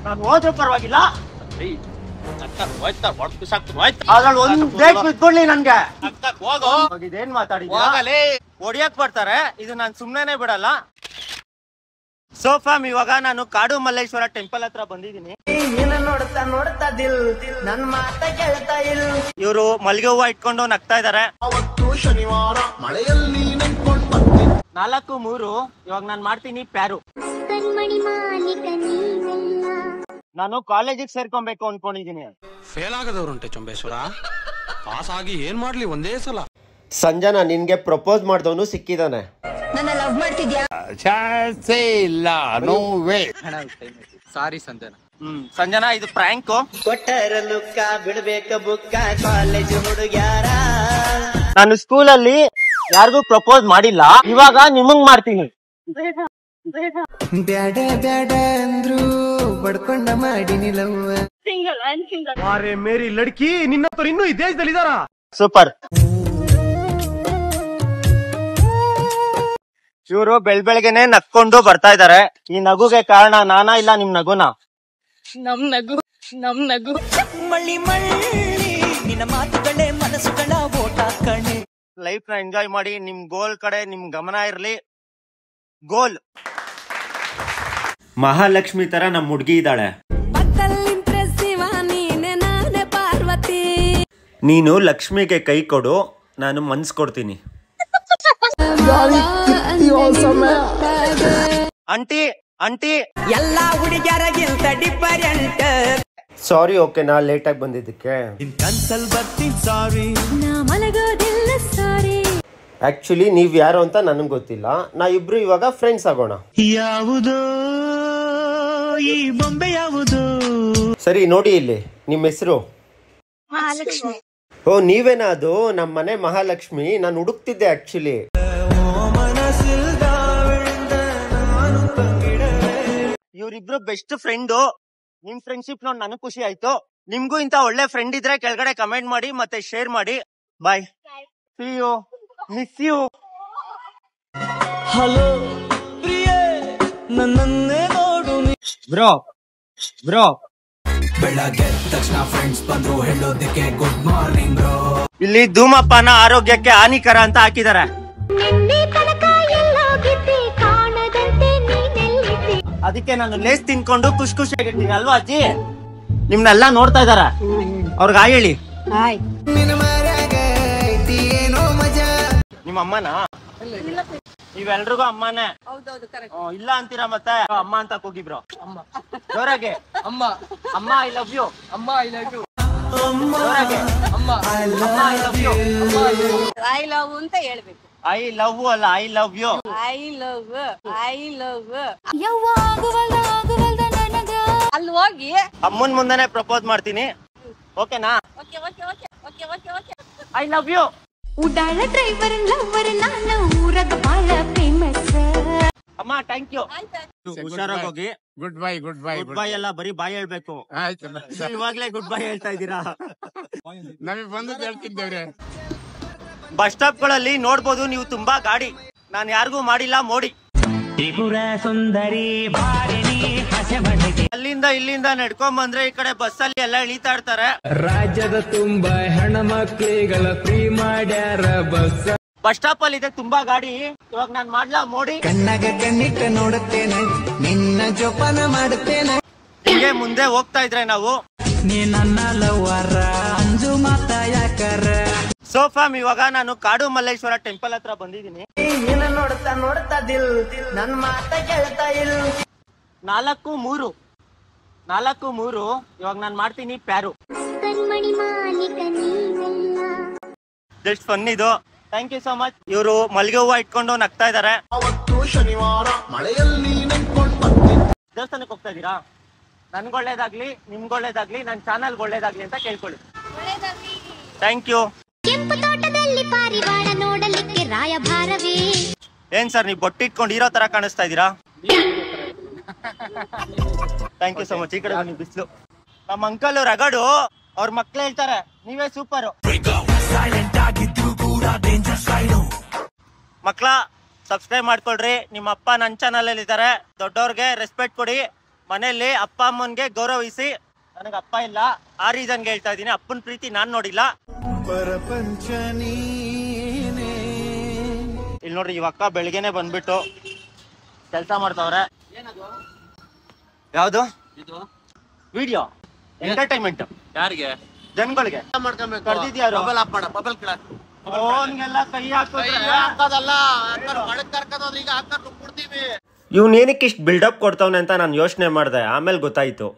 ನಾನು ಹೋದ್ರೂ ಪರವಾಗಿಲ್ಲ, ಅದ್ರಲ್ಲಿ ಒಂದ್ ಡೇಟ್ ಬಿಟ್ಬಿಡ್ಲಿ ನನ್ಗೆ. ಇದೇನ್ ಮಾತಾಡಿದ್ರಿ? ಹೊಡಿಯಕ್ ಬರ್ತಾರೆ, ಇದು ನಾನು ಸುಮ್ನೆ ಬಿಡಲ್ಲ. ಸೊ ಫ್ಯಾಮ್, ಇವಾಗ ನಾನು ಕಾಡು ಮಲ್ಲೇಶ್ವರ ಟೆಂಪಲ್ ಹತ್ರ ಬಂದಿದ್ದೀನಿ. ಇವರು ಮಲ್ಗೆ ಹೂವ ಇಟ್ಕೊಂಡು ನಗ್ತಾ ಇದಾರೆ. 4-3 ಇವಾಗ ನಾನು ಮಾಡ್ತೀನಿ ಪ್ಯಾರು. ನಾನು ಕಾಲೇಜಿಗೆ ಸೇರ್ಕೊಬೇಕು ಅನ್ಕೊಂಡಿದೀನಿ. ಫೇಲ್ ಆಗದವ್ರುಂಟೆ ಚೊಂಬೇಶ್ವರ, ಪಾಸ್ ಆಗಿ ಏನ್ ಮಾಡ್ಲಿ ಒಂದೇ ಸಲ. ಸಂಜನಾ, ನಿನ್ಗೆ ಪ್ರಪೋಸ್ ಮಾಡ್ದವನು ಸಿಕ್ಕಿದಾನೆ. ನನ್ನ ಲವ್ ಮಾಡ್ತಿದ್ಯಾ? ಚಾನ್ಸೇ ಇಲ್ಲ, no way. Sorry Sanjana. Sanjana, ಇದು ಪ್ರ್ಯಾಂಕ್. ಕೊಟ್ಟರಲುಕ್ಕ ಬಿಡ್ಬೇಕ ಬುಕ್ಕ ಕಾಲೇಜ್ ಹುಡುಗ್ಯಾರ. ನಾನು ಸ್ಕೂಲಲ್ಲಿ ಯಾರಿಗೂ ಪ್ರಪೋಸ್ ಮಾಡಿಲ್ಲ, ಇವಾಗ ನಿಮಗ್ ಮಾಡ್ತೀನಿ. ಬ್ಯಾಡ ಬ್ಯಾಡ ಅಂದ್ರು ಬಡ್ಕೊಂಡ ಮಾಡಿನಿ ಲವ್. ಅರೆ ಮೇರಿ ಲಡ್ಕಿ, ನಿನ್ನ ಹತ್ರ ಇನ್ನೂ ಈ ದೇಶದಲ್ಲಿ ಇದಾರ? ಸೂಪರ್. ಇವರು ಬೆಳ್ಬೆಳಗ್ಗೆನೆ ನಕ್ಕೊಂಡು ಬರ್ತಾ ಇದಾರೆ. ಈ ನಗುಗೆ ಕಾರಣ ನಾನಾ ಇಲ್ಲ ನಿಮ್ ನಗುನ? ನಮ್ ನಗು ಮಳ್ಳಿ ನಿನ್ನ ಮಾತುಗಳೇ ಮನಸ್ಸುಗಳ ಓಟ ಕಣೆ. ಲೈಫ್ ನ ಎಂಜಾಯ್ ಮಾಡಿ, ನಿಮ್ ಗೋಲ್ ಕಡೆ ನಿಮ್ ಗಮನ ಇರ್ಲಿ. ಗೋಲ್. ಮಹಾಲಕ್ಷ್ಮಿ ತರ ನಮ್ ಹುಡ್ಗಿ ಇದ್ದಾಳೆ. ನೀನು ಲಕ್ಷ್ಮಿಗೆ ಕೈ ಕೊಡು, ನಾನು ಮನ್ಸ್ ಕೊಡ್ತೀನಿ. ಆಂಟಿ ಆಂಟಿ, ಎಲ್ಲಾ ಹುಡುಗಿಯರಗಿಂತ ಡಿಫರೆಂಟ್. ಸಾರಿ, ಓಕೆ, ನಾ ಲೇಟ್ ಆಗಿ ಬಂದಿದ್ದಕ್ಕೆ. ಕನ್ಸಲ್ ಬರ್ತೀನಿ ಸಾರಿ. ಆಕ್ಚುಲಿ ನೀವ್ ಯಾರು ಅಂತ ನನಗ್ ಗೊತ್ತಿಲ್ಲ. ನಾ ಇಬ್ರು ಇವಾಗ ಫ್ರೆಂಡ್ಸ್ ಆಗೋಣ. ಯಾವುದೋ ಈ ಬೊಂಬೆ ಯಾವುದು? ಸರಿ, ನೋಡಿ ಇಲ್ಲಿ ನಿಮ್ಮ ಹೆಸರು? ಮಹಾಲಕ್ಷ್ಮಿ. ಓ, ನೀವೇನಾ ಅದು? ನಮ್ಮ ಮನೆ ಮಹಾಲಕ್ಷ್ಮಿ. ನಾನು ಹುಡುಕ್ತಿದ್ದೆ ಆಕ್ಚುಲಿ. ಇವ್ರಿಬ್ರು ಬೆಸ್ಟ್ ಫ್ರೆಂಡು. ನಿಮ್ ಫ್ರೆಂಡ್ಶಿಪ್ ನೋಡಿ ನನಗ್ ಖುಷಿ ಆಯ್ತು. ನಿಮ್ಗೂ ಇಂತ ಒಳ್ಳೆ ಫ್ರೆಂಡ್ ಇದ್ರೆ ಕೆಳಗಡೆ ಕಮೆಂಟ್ ಮಾಡಿ ಮತ್ತೆ ಶೇರ್ ಮಾಡಿ. Bye. See you. Miss you. Hello ಪ್ರಿಯೆ, ನನ್ನನ್ನೇ ನೋಡು. ಬ್ರೋ ಬೆಳಗ್ಗೆ ತಕ್ಷಣ ಫ್ರೆಂಡ್ಸ್ ಬಂದ್ರು ಹೇಳೋದಕ್ಕೆ ಗುಡ್ ಮಾರ್ನಿಂಗ್ ಬ್ರೋ. ಇಲ್ಲಿ ಧೂಮಪಾನ ಆರೋಗ್ಯಕ್ಕೆ ಹಾನಿಕರ ಅಂತ ಹಾಕಿದಾರೆ. ಅದಕ್ಕೆ ನಾನು ಲೇಸ್ ತಿನ್ಕೊಂಡು ಖುಷಿಯಾಗಿರ್ತೀನಿ ಅಲ್ವಾ ಅಜ್ಜಿ? ನಿಮ್ನೆಲ್ಲ ನೋಡ್ತಾ ಇದಾರ, ಅವ್ರಿಗೆ ಹಾಯ್ ಹೇಳಿ. ನಿಮ್ಮ ಅಮ್ಮನಾ? ನೀವೆಲ್ರಿಗೂ ಅಮ್ಮನೇ? ಇಲ್ಲ ಅಂತೀರಾ ಮತ್ತೆ? ಅಮ್ಮ ಅಂತ ಕೂಗಿಬ್ರು ಜೋರಾಗೆ. ಅಮ್ಮ ಅಮ್ಮ ಐ ಲವ್ ಯು. ಅಮ್ಮ ಐ ಲವ್ ಯು. ಜೋರಾಗೆ ಅಮ್ಮ I love you. I love ಅಂತ ಹೇಳ್ಬೇಕು. ಐ ಲವ್ ಅಲ್ಲ, I love you. I love ಅಲ್ಲಿ ಹೋಗಿ ಅಮ್ಮನ್ ಮುಂದೆನೆ ಪ್ರಪೋಸ್ ಮಾಡ್ತೀನಿ, ಓಕೆನಾ? I love you. ಉಡಾಳ ಡ್ರೈವರ್ ಲವರ್ ನಾನು ಊರಗ ಬಾಳ ಫೇಮಸ್. ಅಮ್ಮ ಥ್ಯಾಂಕ್ ಯು. ಹುಷಾರಾಗಿ ಹೋಗಿ. Good bye. ಗುಡ್ ಬೈ ಎಲ್ಲ ಬರೀ ಬಾಯ್ ಹೇಳ್ಬೇಕು. ಆಯ್ತು, ಇವಾಗ್ಲೇ ಗುಡ್ ಬೈ ಹೇಳ್ತಾ ಇದ್ದೀರಾ? ನಮಗೆ ಬಂದದ್ದು ಹೇಳ್ತಿದ್ದೇವ್ರೆ. ಬಸ್ ಸ್ಟಾಪ್ ಗಳಲ್ಲಿ ನೋಡ್ಬೋದು ನೀವು ತುಂಬಾ ಗಾಡಿ. ನಾನು ಯಾರಿಗೂ ಮಾಡಿಲ್ಲ ಮೋಡಿ. ಅಲ್ಲಿಂದ ಇಲ್ಲಿಂದ ನಡ್ಕೊಂಡ್ ಬಂದ್ರೆ ಈ ಕಡೆ ಬಸ್ ಅಲ್ಲಿ ಎಲ್ಲ ಇಳಿತಾ ಇರ್ತಾರೆ. ರಾಜ್ಯದ ತುಂಬಾ ಹೆಣ್ಮಕ್ಳಿಗಳ ಫ್ರೀ ಮಾಡ್ಯಾರ ಬಸ್. ಬಸ್ ಸ್ಟಾಪ್ ಅಲ್ಲಿ ಇದೆ ತುಂಬಾ ಗಾಡಿ. ಇವಾಗ ನಾನ್ ಮಾಡ್ಲಾ ಮೋಡಿ? ಕಣ್ಣಾಗ ಕಣ್ಣಿಟ್ಟ ನೋಡುತ್ತೇನೆ, ನಿನ್ನ ಜೋಪಾನ ಮಾಡುತ್ತೇನೆ. ಹಿಂಗೆ ಮುಂದೆ ಹೋಗ್ತಾ ಇದ್ರೆ ನಾವು. ನೀ ನನ್ನ ಲವ್ವರ ಅಂಜು ಮಾತ ಯಾಕರ. ಸೊ ಫ್ಯಾಮ್, ಇವಾಗ ನಾನು ಕಾಡು ಮಲ್ಲೇಶ್ವರ ಟೆಂಪಲ್ ಹತ್ರ ಬಂದಿದ್ದೀನಿ. ನೋಡ್ತಾ ದಿಲ್ ನನ್ ಮಾತ ಕೇಳ್ತಾ ಇಲ್ಲ. 4-3 ಇವಾಗ ನಾನು ಮಾಡ್ತೀನಿ ಪ್ಯಾರು. ಜಸ್ಟ್ ಫನ್ ಇದು. Thank you so much. ಇವರು ಮಲ್ಗೆ ಹೂವ ಇಟ್ಕೊಂಡು ನಗ್ತಾ ಇದಾರೆ. ಶನಿವಾರ ಮಳೆಯಲ್ಲಿ ದೇವಸ್ಥಾನಕ್ಕೆ ಹೋಗ್ತಾ ಇದೀರಾ? ನನ್ಗೊಳ್ಳೇದಾಗ್ಲಿ, ನಿಮ್ಗೊಳ್ಳೇದಾಗ್ಲಿ, ನನ್ನ ಚಾನಲ್ ಒಳ್ಳೇದಾಗ್ಲಿ ಅಂತ ಕೇಳ್ಕೊಳ್ಳಿ. Thank you. ಕೆಂಪು ತೋಟದಲ್ಲಿ ಪಾರಿವಾಳ ನೋಡಲಿಕ್ಕೆ ರಾಯಭಾರವೇ. ಏನ್ ಸರ್, ನೀವು ಬೊಟ್ಟಿಟ್ಕೊಂಡು ಇರೋ ತರ ಕಾಣಿಸ್ತಾ ಇದ್ದೀರಾ? Thank you so much. ಈ ಕಡೆ ಬನ್ನಿ, ಬಿಸಿಲು. ನಮ್ಮ ಅಂಕಲ್ ರಗಡು, ಅವ್ರ ಮಕ್ಳು ಹೇಳ್ತಾರೆ ನೀವೇ ಸೂಪರು. ಮಕ್ಳ ಸಬ್ಸ್ಕ್ರೈಬ್ ಮಾಡ್ಕೊಳ್ರಿ. ನಿಮ್ಮ ಅಪ್ಪ ನನ್ನ ಚಾನಲ್ ಅಲ್ಲಿ ಇದ್ದಾರೆ. ದೊಡ್ಡವ್ರಿಗೆ ರೆಸ್ಪೆಕ್ಟ್ ಕೊಡಿ. ಮನೆಯಲ್ಲಿ ಅಪ್ಪ ಅಮ್ಮನ್ಗೆ ಗೌರವಿಸಿ. ನನಗೆ ಅಪ್ಪ ಇಲ್ಲ, ಆ ರೀಸನ್ಗೆ ಹೇಳ್ತಾ ಇದ್ದೀನಿ. ಅಪ್ಪನ ಪ್ರೀತಿ ನಾನ್ ನೋಡಿಲ್ಲ. ಇಲ್ಲಿ ನೋಡ್ರಿ, ಇವ ಅಕ್ಕ ಬೆಳಿಗ್ಗೆನೆ ಬಂದ್ಬಿಟ್ಟು ಕೆಲಸ ಮಾಡ್ತಾವ್ರೆ. ಯಾವ್ದು ವಿಡಿಯೋ ಎಂಟರ್ಟೈನ್ಮೆಂಟ್ ಯಾರಿಗೆ? ಜನಗಳಿಗೆ. ಕರ್ದಿದ್ಯಾರು? ಫೋನ್ಗೆಲ್ಲ ಕೈ ಹಾಕೋದಲ್ಲ, ಇವ್ನು ಏನಕ್ಕೆ ಇಷ್ಟು ಬಿಲ್ಡಪ್ ಕೊಡ್ತಾವನೆ ಅಂತ ನಾನು ಯೋಚನೆ ಮಾಡಿದೆ. ಆಮೇಲೆ ಗೊತ್ತಾಯ್ತು.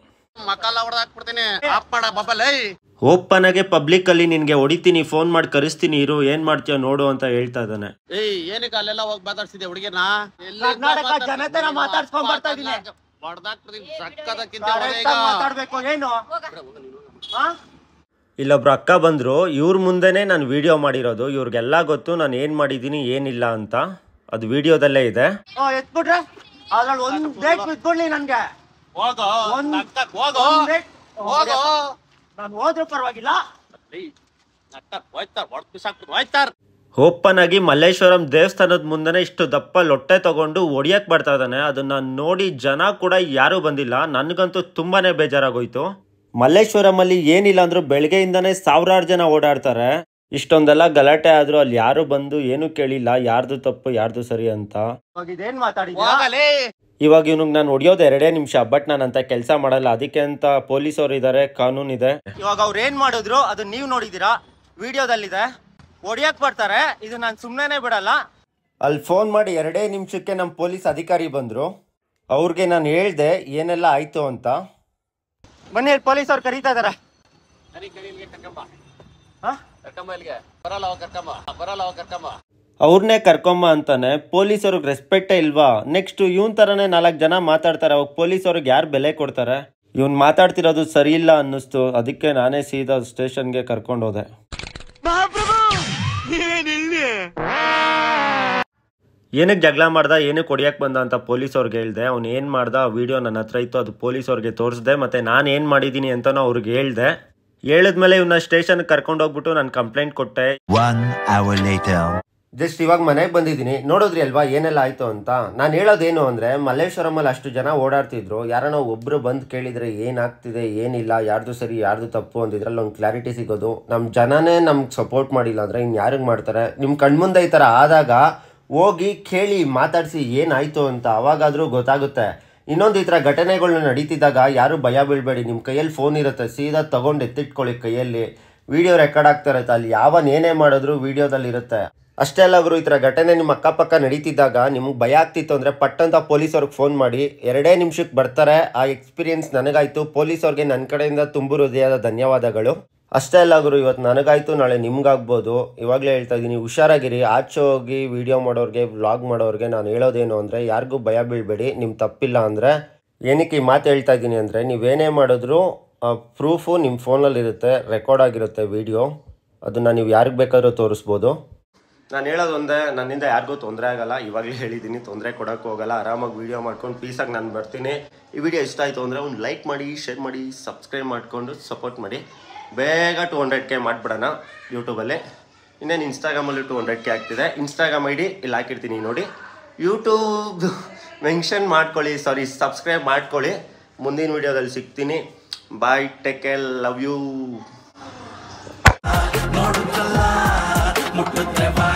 ಓಪನ್ ಆಗಿ ಪಬ್ಲಿಕ್ ಅಲ್ಲಿ ನಿನ್ಗೆ ಹೊಡಿತೀನಿ, ಫೋನ್ ಮಾಡಿ ಕರೆಸ್ತೀನಿ, ಇರು ಏನ್ ಮಾಡ್ತೀಯ ನೋಡು ಅಂತ ಹೇಳ್ತಾ ಇದ್ದಾನೆ. ಏನಕ್ಕೆ ಅಲ್ಲೆಲ್ಲ ಹೋಗಿ ಮಾತಾಡ್ಸಿದ್ದೆ ಹುಡುಗಿನ? ಕರ್ನಾಟಕ ಜನತೆನ ಮಾತಾಡ್ಸ್ಕೊಂಡ್ ಬರ್ತಾ ಇದೀನಿ. ಮಾತಾಡ್ಬೇಕು ಏನು? ಇಲ್ಲೊಬ್ರು ಅಕ್ಕ ಬಂದ್ರು, ಇವ್ರ ಮುಂದೆನೆ ನಾನು ವಿಡಿಯೋ ಮಾಡಿರೋದು. ಇವ್ರಿಗೆಲ್ಲ ಗೊತ್ತು ನಾನು ಏನ್ ಮಾಡಿದೀನಿ ಏನಿಲ್ಲ ಅಂತ. ಅದು ವಿಡಿಯೋದಲ್ಲೇ ಇದೆ. ಎತ್ಬಿಟ್ರೆ ಅದ್ರಲ್ಲಿ ಒಂದ್ ಡೇಟ್ ಬಿಟ್ಬಿಡ್ಲಿ ನನ್ಗೆ. ನಾನು ಹೋದ್ರೂ ಪರವಾಗಿಲ್ಲ. ಓಪನ್ ಆಗಿ ಮಲ್ಲೇಶ್ವರಂ ದೇವಸ್ಥಾನದ ಮುಂದೆನೆ ಇಷ್ಟು ದಪ್ಪ ಲೊಟ್ಟೆ ತಗೊಂಡು ಹೊಡಿಯಕ್ ಬರ್ತಾ ಇದ್ದಾನೆ. ಅದನ್ನ ನೋಡಿ ಜನ ಕೂಡ ಯಾರು ಬಂದಿಲ್ಲ. ನನ್ಗಂತೂ ತುಂಬಾನೇ ಬೇಜಾರಾಗೋಯ್ತು. ಮಲ್ಲೇಶ್ವರಂ ಅಲ್ಲಿ ಏನಿಲ್ಲ ಅಂದ್ರೂ ಬೆಳಗ್ಗೆಯಿಂದಾನೇ ಸಾವಿರಾರು ಜನ ಓಡಾಡ್ತಾರೆ. ಇಷ್ಟೊಂದೆಲ್ಲ ಗಲಾಟೆ ಆದ್ರೂ ಅಲ್ಲಿ ಯಾರು ಬಂದು ಏನು ಕೇಳಿಲ್ಲ, ಯಾರ್ದು ತಪ್ಪು ಯಾರ್ದು ಸರಿ ಅಂತ. ಇವಾಗ ಇವ್ನಿಗೆ ನಾನು ಹೊಡಿಯೋದು 2 ನಿಮಿಷ. ಬಟ್ ನಾನು ಅಂತ ಕೆಲಸ ಮಾಡಲ್ಲ. ಅದಕ್ಕೆ ಅಂತ ಪೊಲೀಸರು ಇದಾರೆ, ಕಾನೂನು ಇದೆ. ಇವಾಗ ಅವ್ರು ಏನ್ ಮಾಡಿದ್ರು ಅದು ನೀವು ನೋಡಿದೀರಾ, ವಿಡಿಯೋದಲ್ಲಿದೆ. ಹೊಡಿಯಕ್ ಬರ್ತಾರೆ, ಇದು ನಾನು ಸುಮ್ನೆ ಬಿಡಲ್ಲ. ಅಲ್ಲಿ ಫೋನ್ ಮಾಡಿ 2 ನಿಮಿಷಕ್ಕೆ ನಮ್ಮ ಪೊಲೀಸ್ ಅಧಿಕಾರಿ ಬಂದ್ರು. ಅವ್ರಿಗೆ ನಾನು ಹೇಳ್ದೆ ಏನೆಲ್ಲ ಆಯ್ತು ಅಂತ. ಬನ್ನಿ, ಪೊಲೀಸ್ ಅವ್ರು ಕರೀತಾ ಇದಾರೆ. ಅವ್ರನ್ನೇ ಕರ್ಕೊಂಬ ಅಂತಾನೆ. ಪೊಲೀಸವ್ರಿಗೆ ರೆಸ್ಪೆಕ್ಟೇ ಇಲ್ವಾ? ನೆಕ್ಸ್ಟ್ ಇವನ್ ತರನೇ 4 ಜನ ಮಾತಾಡ್ತಾರೆ. ಅವಾಗ ಪೊಲೀಸವ್ರಿಗೆ ಯಾರು ಬೆಲೆ ಕೊಡ್ತಾರೆ? ಇವನ್ ಮಾತಾಡ್ತಿರೋದು ಸರಿ ಇಲ್ಲ ಅನ್ನಿಸ್ತು. ಅದಕ್ಕೆ ನಾನೇ ಸೀದಾ ಸ್ಟೇಷನ್ಗೆ ಕರ್ಕೊಂಡು ಹೋದೆ. ಏನಕ್ಕೆ ಜಗಳ ಮಾಡ್ದ, ಏನಕ್ಕೆ ಹೊಡಿಯಕ್ಕೆ ಬಂದ ಅಂತ ಪೊಲೀಸವ್ರಿಗೆ ಹೇಳ್ದೆ. ಅವ್ನು ಏನು ಮಾಡ್ದ ಆ ವಿಡಿಯೋ ನನ್ನ ಹತ್ರ ಇತ್ತು, ಅದು ಪೊಲೀಸವ್ರಿಗೆ ತೋರಿಸ್ದೆ. ಮತ್ತು ನಾನು ಏನು ಮಾಡಿದ್ದೀನಿ ಅಂತಲೂ ಅವ್ರಿಗೆ ಹೇಳ್ದೆ. ಹೇಳಿದ್ಮೇಲೆ ಇವನ್ನ ಸ್ಟೇಷನ್ಗೆ ಕರ್ಕೊಂಡು ಹೋಗ್ಬಿಟ್ಟು ನಾನು ಕಂಪ್ಲೇಂಟ್ ಕೊಟ್ಟೆ. 1 hour later. ಜಸ್ಟ್ ಇವಾಗ ಮನೆಗೆ ಬಂದಿದ್ದೀನಿ. ನೋಡಿದ್ರಿ ಅಲ್ವಾ ಏನೆಲ್ಲ ಆಯಿತು ಅಂತ. ನಾನು ಹೇಳೋದೇನು ಅಂದರೆ, ಮಲ್ಲೇಶ್ವರಮಲ್ಲಿ ಅಷ್ಟು ಜನ ಓಡಾಡ್ತಿದ್ರು. ಯಾರನ್ನ ಒಬ್ಬರು ಬಂದು ಕೇಳಿದರೆ ಏನಾಗ್ತಿದೆ ಏನಿಲ್ಲ, ಯಾರ್ದು ಸರಿ ಯಾರ್ದು ತಪ್ಪು ಅಂದಿದ್ರಲ್ಲಿ ಒಂದು ಕ್ಲಾರಿಟಿ ಸಿಗೋದು. ನಮ್ಮ ಜನನೇ ನಮ್ಗೆ ಸಪೋರ್ಟ್ ಮಾಡಿಲ್ಲ ಅಂದರೆ ಇನ್ನು ಯಾರಿಗೆ ಮಾಡ್ತಾರೆ? ನಿಮ್ಮ ಕಣ್ಮುಂದೆ ಈ ಥರ ಆದಾಗ ಹೋಗಿ ಕೇಳಿ ಮಾತಾಡಿಸಿ ಏನಾಯಿತು ಅಂತ, ಅವಾಗಾದರೂ ಗೊತ್ತಾಗುತ್ತೆ. ಇನ್ನೊಂದು ಈ ಥರ ಘಟನೆಗಳನ್ನ ನಡೀತಿದ್ದಾಗ ಯಾರು ಭಯ ಬೀಳಬೇಡಿ. ನಿಮ್ಮ ಕೈಯಲ್ಲಿ ಫೋನ್ ಇರುತ್ತೆ, ಸೀದಾ ತೊಗೊಂಡು ಎತ್ತಿಟ್ಕೊಳ್ಳಿ ಕೈಯಲ್ಲಿ. ವಿಡಿಯೋ ರೆಕಾರ್ಡ್ ಆಗ್ತಾ ಇರುತ್ತೆ, ಅಲ್ಲಿ ಯಾವನೇನೇ ಮಾಡಿದ್ರು ವಿಡಿಯೋದಲ್ಲಿ ಇರುತ್ತೆ. ಅಷ್ಟೇ ಅಲ್ಲ ಗುರು, ಈ ಥರ ಘಟನೆ ನಿಮ್ಮ ಅಕ್ಕಪಕ್ಕ ನಡೀತಿದ್ದಾಗ ನಿಮ್ಗೆ ಭಯ ಆಗ್ತಿತ್ತು ಅಂದರೆ ಪಟ್ಟಂತ ಪೊಲೀಸವ್ರಿಗೆ ಫೋನ್ ಮಾಡಿ. 2 ನಿಮಿಷಕ್ಕೆ ಬರ್ತಾರೆ. ಆ ಎಕ್ಸ್ಪೀರಿಯನ್ಸ್ ನನಗಾಯಿತು. ಪೊಲೀಸವ್ರಿಗೆ ನನ್ನ ಕಡೆಯಿಂದ ತುಂಬ ಹೃದಯದ ಧನ್ಯವಾದಗಳು. ಅಷ್ಟೇ ಅಲ್ಲ ಗುರು, ಇವತ್ತು ನನಗಾಯಿತು, ನಾಳೆ ನಿಮ್ಗಾಗ್ಬೋದು. ಇವಾಗಲೇ ಹೇಳ್ತಾ ಇದ್ದೀನಿ, ಹುಷಾರಾಗಿರಿ. ಆಚೆ ಹೋಗಿ ವಿಡಿಯೋ ಮಾಡೋರಿಗೆ, ವ್ಲಾಗ್ ಮಾಡೋರಿಗೆ ನಾನು ಹೇಳೋದೇನು ಅಂದರೆ, ಯಾರಿಗೂ ಭಯ ಬೀಳಬೇಡಿ. ನಿಮ್ಮ ತಪ್ಪಿಲ್ಲ ಅಂದರೆ. ಏನಕ್ಕೆ ಈ ಮಾತು ಹೇಳ್ತಾ ಇದ್ದೀನಿ ಅಂದರೆ, ನೀವೇನೇ ಮಾಡಿದ್ರು ಪ್ರೂಫು ನಿಮ್ಮ ಫೋನಲ್ಲಿರುತ್ತೆ, ರೆಕಾರ್ಡ್ ಆಗಿರುತ್ತೆ ವಿಡಿಯೋ. ಅದನ್ನು ನೀವು ಯಾರಿಗೆ ಬೇಕಾದರೂ ತೋರಿಸ್ಬೋದು. ನಾನು ಹೇಳೋದು ಒಂದೇ, ನನ್ನಿಂದ ಯಾರಿಗೂ ತೊಂದರೆ ಆಗಲ್ಲ. ಇವಾಗಲೇ ಹೇಳಿದ್ದೀನಿ, ತೊಂದರೆ ಕೊಡೋಕ್ಕೆ ಹೋಗಲ್ಲ. ಆರಾಮಾಗಿ ವೀಡಿಯೋ ಮಾಡ್ಕೊಂಡು ಪೀಸಾಗಿ ನಾನು ಬರ್ತೀನಿ. ಈ ವಿಡಿಯೋ ಇಷ್ಟ ಆಯಿತು ಅಂದರೆ ಒಂದು ಲೈಕ್ ಮಾಡಿ, ಶೇರ್ ಮಾಡಿ, ಸಬ್ಸ್ಕ್ರೈಬ್ ಮಾಡಿಕೊಂಡು ಸಪೋರ್ಟ್ ಮಾಡಿ. ಬೇಗ 200K ಮಾಡಿಬಿಡೋಣ ಯೂಟ್ಯೂಬಲ್ಲಿ. ಇನ್ನೇನು ಇನ್ಸ್ಟಾಗ್ರಾಮಲ್ಲಿ 200K ಆಗ್ತಿದೆ. ಇನ್ಸ್ಟಾಗ್ರಾಮ್ ID ಇಲ್ಲಿ ಹಾಕಿರ್ತೀನಿ ನೋಡಿ. ಯೂಟ್ಯೂಬ್ ಮೆನ್ಷನ್ ಮಾಡ್ಕೊಳ್ಳಿ, ಸಬ್ಸ್ಕ್ರೈಬ್ ಮಾಡ್ಕೊಳ್ಳಿ. ಮುಂದಿನ ವೀಡಿಯೋದಲ್ಲಿ ಸಿಗ್ತೀನಿ. Bye, take care, love you.